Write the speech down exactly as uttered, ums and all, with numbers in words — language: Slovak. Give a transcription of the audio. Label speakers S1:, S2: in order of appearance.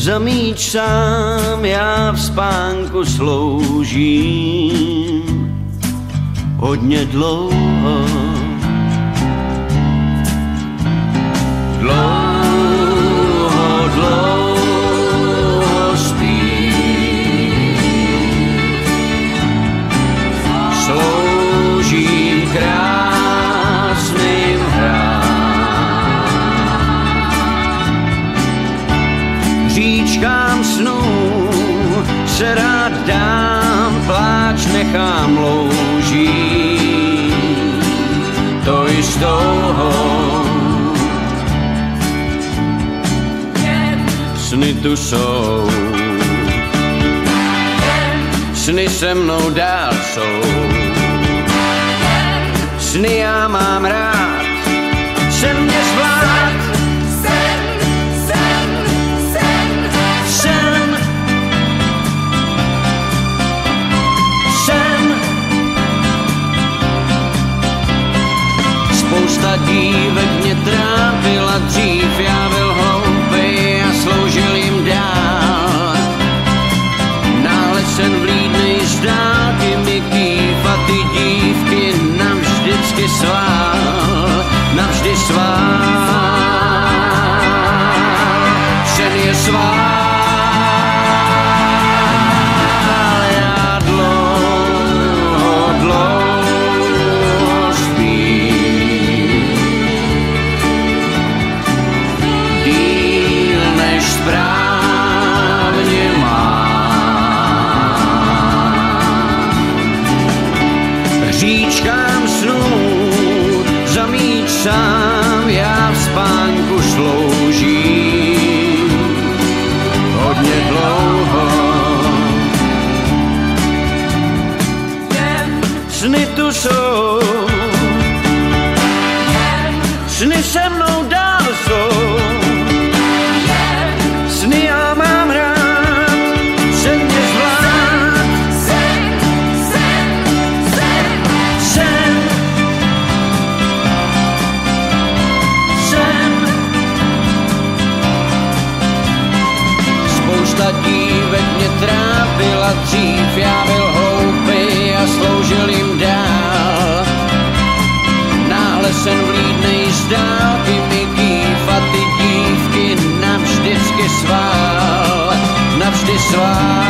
S1: za míč sám já v spánku sloužím hodně dlouho. Dlouho, dlouho spím, sloužím krásným hrám, říčkám snů se rád dám, pláč nechám louží, to i s touhou. Sny tu jsou, sny se mnou dál jsou, sny já mám rád, sen mě zvlád. Sen, sen, sen, sen, sen. Spousta dívek mě trápila dřív, já byl hloupej a sloužil jim dál. Náhle sen vlídnej z dálky mi kýv a ty dívky navždycky svál, navždy svál. Sen je svál. Já dlouho, dlouho spím, díl než správně mám. Říčkám snů za míč sám já v spánku sloužím hodně dlouho. Sny tu jsou, sny se mnou dál jsou, sny já mám rád, sen mě zvlád. Sen, sen, sen, sen, sen. Spousta dívek mě trápila dřív, já byl hloupej a sloužil jim dál. Náhle sen vlídnej z dálky mi kýv a ty dívky navždycky svál, navždy svál.